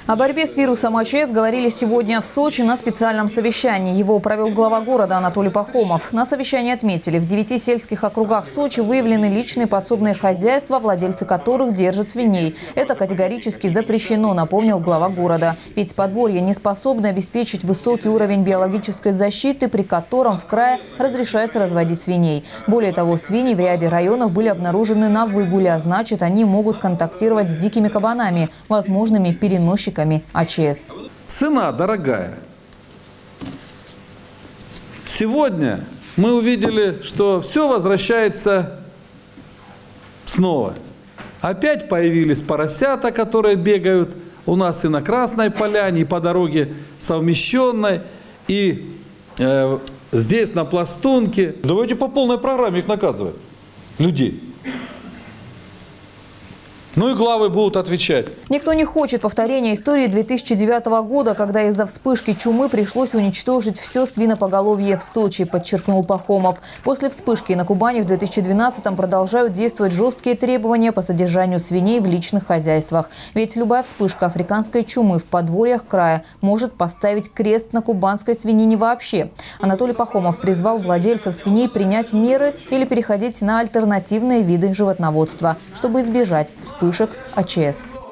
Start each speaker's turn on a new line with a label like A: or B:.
A: О борьбе с вирусом АЧС говорили сегодня в Сочи на специальном совещании. Его провел глава города Анатолий Пахомов. На совещании отметили, в 9 сельских округах Сочи выявлены личные подсобные хозяйства, владельцы которых держат свиней. Это категорически запрещено, напомнил глава города. Ведь подворье не способно обеспечить высокий уровень биологической защиты, при котором в крае разрешается разводить свиней. Более того, свиньи в ряде районов были обнаружены на выгуле, а значит, они могут контактировать с дикими кабанами, возможными переносчиками АЧС.
B: Цена дорогая. Сегодня мы увидели, что все возвращается снова. Опять появились поросята, которые бегают у нас и на Красной Поляне, и по дороге совмещенной, и здесь на Пластунке. Давайте по полной программе их наказывать, людей. Ну и главы будут отвечать.
A: Никто не хочет повторения истории 2009 года, когда из-за вспышки чумы пришлось уничтожить все свинопоголовье в Сочи, подчеркнул Пахомов. После вспышки на Кубани в 2012-м продолжают действовать жесткие требования по содержанию свиней в личных хозяйствах. Ведь любая вспышка африканской чумы в подворьях края может поставить крест на кубанской свинине вообще. Анатолий Пахомов призвал владельцев свиней принять меры или переходить на альтернативные виды животноводства, чтобы избежать вспышек АЧС.